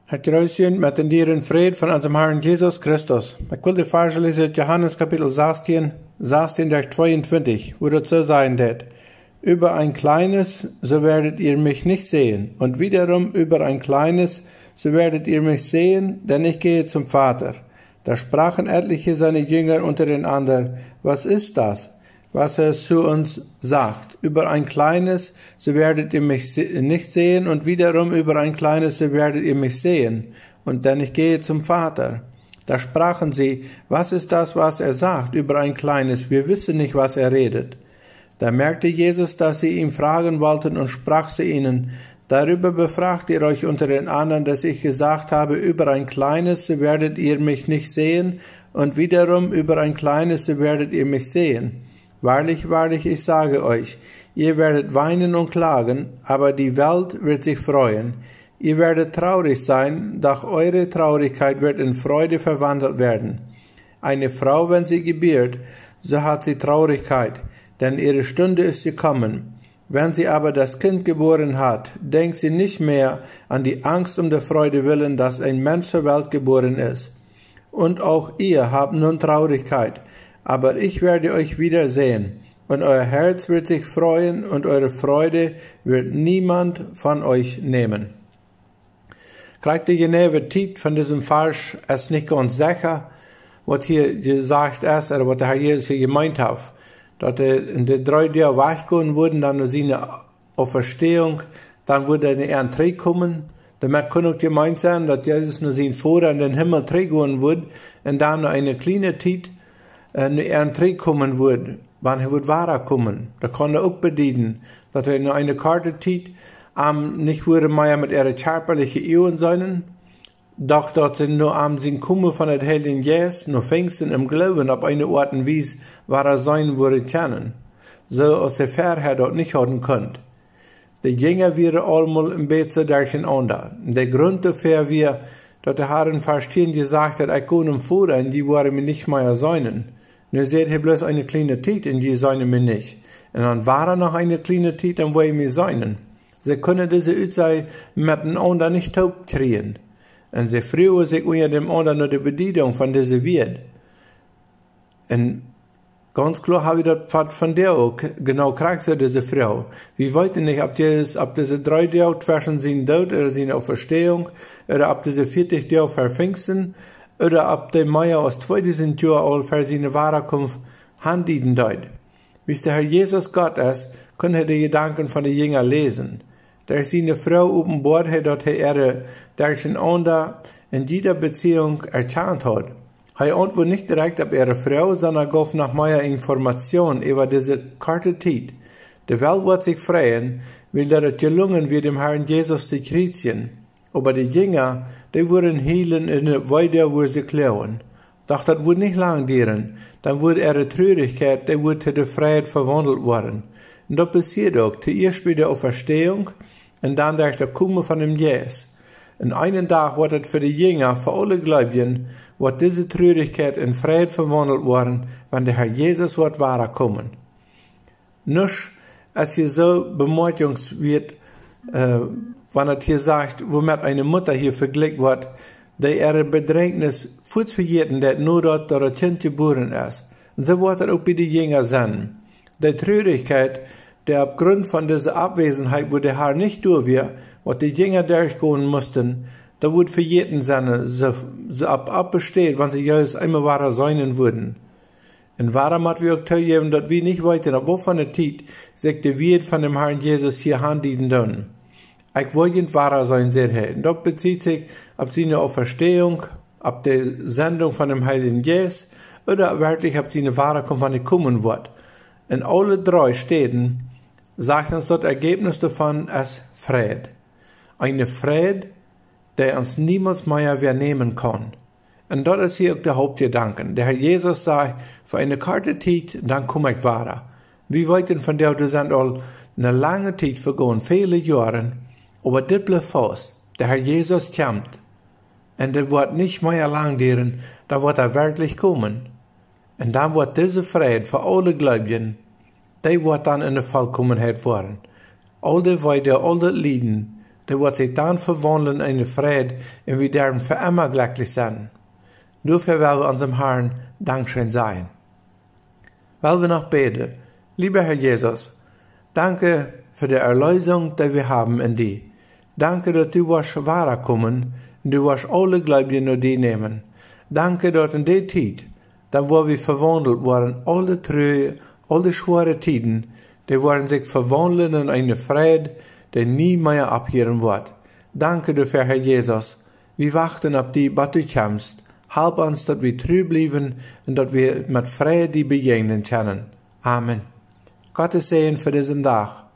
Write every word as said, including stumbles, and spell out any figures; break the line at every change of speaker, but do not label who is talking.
Het kruisje met den dieren vrede van onze Herrn Jesus Christus. Ik wil de verse lezen uit Johannes kapitel zestien, zestien durch zweiundzwanzig, wo das so sein wird. Über ein kleines, so werdet ihr mich nicht sehen, und wiederum über ein kleines, so werdet ihr mich sehen, denn ich gehe zum Vater. Da sprachen etliche seine Jünger untereinander, was ist das, was er zu uns sagt? Über ein kleines, so werdet ihr mich nicht sehen, und wiederum über ein kleines, so werdet ihr mich sehen, und denn ich gehe zum Vater. Da sprachen sie, was ist das, was er sagt, über ein kleines, wir wissen nicht, was er redet. Da merkte Jesus, dass sie ihn fragen wollten, und sprach zu ihnen, darüber befragt ihr euch unter den anderen, dass ich gesagt habe, über ein kleines, so werdet ihr mich nicht sehen, und wiederum über ein kleines, so werdet ihr mich sehen. Wahrlich, wahrlich, ich sage euch, ihr werdet weinen und klagen, aber die Welt wird sich freuen. Ihr werdet traurig sein, doch eure Traurigkeit wird in Freude verwandelt werden. Eine Frau, wenn sie gebiert, so hat sie Traurigkeit, denn ihre Stunde ist gekommen. Wenn sie aber das Kind geboren hat, denkt sie nicht mehr an die Angst um der Freude willen, dass ein Mensch zur Welt geboren ist. Und auch ihr habt nun Traurigkeit, aber ich werde euch wiedersehen, und euer Herz wird sich freuen, und eure Freude wird niemand von euch nehmen. Krijgt de genewe tijd van diesem Vers is niet ganz sicher, wat hier gesagt ist, oder was der Herr Jesus hier gemeint hat. Dass er in den drei Tagen weggehen wurden, dann seine Auferstehung, dann würde er in einen Tritt kommen. Damit kann auch gemeint sein, dass Jesus nur sein Vater in den Himmel trägen wird, und dann noch eine kleine Zeit in einen Tritt kommen wird, wann er wird weiterkommen. Da kann er auch bedienen, dass er noch eine Karte Zeit um, nicht würde mehr mit ihrer körperlichen Ehe sein, doch dort sind nur am sind Kummer von der Heiligen Geist, nur Pfingsten im Glauben auf eine Art und Weise, war er sein würde kennen, so als er vorher dort nicht haben könnt. Die Jünger wären allemal im Bett so durcheinander. Der Grund dafür wäre, dass der Herr in Vers zehn gesagt hat, ich gehe im Vater, und die wollen mir nicht mehr sein. Nur seht ihr bloß eine kleine Zeit, und die seien mir nicht. Und dann war er noch eine kleine Zeit, dann wollen mir sein. Sie können diese Utsei miteinander nicht taub kriegen. Und sie freuen sich unter dem anderen nur die Bedienung von dieser Welt. Und ganz klar habe ich das von der auch genau gekriegt, so diese Frau. Wir wollten nicht, ob, dieses, ob diese drei Tage zwischen seinen Tod oder seine Auferstehung, oder ob diese vierzig Tage für Pfingsten, oder ob der Meier aus zweitausend Jahren alt für seine Wiederkunft handeln deut. Wie der Herr Jesus Gott ist, können wir die Gedanken von den Jüngern lesen. Der seine Frau offenbart hat, dass er ihre durcheinander in jeder Beziehung erkannt hat. Er antwortet nicht direkt auf ihre Frau, sondern gab noch mehr Informationen über diese kurze Zeit. Die Welt wird sich freuen, weil das gelungen wird, dem Herrn Jesus zu kreuzigen. Aber die Jünger, die wurden heilen in der Weide, wo sie klauen. Doch das wird nicht lang dauern. Dann wird ihre Traurigkeit, die wird zu der Freiheit verwandelt worden. Und das passiert auch, zuerst bei der Auferstehung, und dann durch das Kommen von dem Jesus. In einen Tag wird es für die Jünger, für alle Gläubigen, wird diese Traurigkeit in Freiheit verwandelt worden, wenn der Herr Jesus wird weiterkommen. Nicht, als hier so bemerkenswert, äh, wenn es hier sagt, womit eine Mutter hier verglichen wird, die ihre Bedrängnis fortverjährten, dass nur dort das Kind geboren ist. Und so wird es auch bei den Jüngern sein. Die Traurigkeit, der aufgrund von dieser Abwesenheit, wo der Herr nicht durch war, was die Jünger durchgehen mussten, da wird für jeden sein, so, so ab, abbesteht, wenn sie Jesus einmal wahrer sein würden. In wahrem hat wir auch zugegeben, dass wir nicht weiter, aber wovon der Zeit, sich der Wirt von dem Herrn Jesus hier handeln dürfen. Ich will nicht wahrer sein, sehr Herr. Und das bezieht sich auf seine Auferstehung, auf die Sendung von dem Heiligen Geist, oder wirklich auf seine Wiederkunft, wann er kommen wird. In alle drei Städten sagt uns das Ergebnis davon als Fried. Eine Fried, der uns niemals mehr wieder nehmen kann. Und das ist hier auch der Hauptgedanke. Der Herr Jesus sagt, für eine kurze Zeit, dann komme ich weiter. Wir wollten von der, das sind all eine lange Zeit vergangen, viele Jahre, aber das bleibt fast. Der Herr Jesus kommt. Und das wird nicht mehr lang dauern, da wird er wirklich kommen. Und dann wird diese Fried für alle Gläubigen, die wird dann in der Vollkommenheit worden. All die Weide, all das Leiden, der wird sich dann verwandeln in eine Friede, und wir werden für immer glücklich sein. Dafür werden wir unserem Herrn Dankeschön sein. Weil wir noch beten, lieber Herr Jesus, danke für die Erlösung, die wir haben in dir. Danke, dass du warst wahrgekommen und du warst alle Gläubigen nur die nehmen. Danke, dass in der Zeit, da wo wir verwandelt waren, alle Treue, alle schwere Tiden, die waren sich verwandeln in eine Friede, die nie mehr abhören wird. Danke dafür, Herr Jesus. Wir warten auf die, bis du kommst. Halb uns, dass wir treu bleiben und dass wir mit Friede begegnen können. Amen. Gottes Segen für diesen Tag.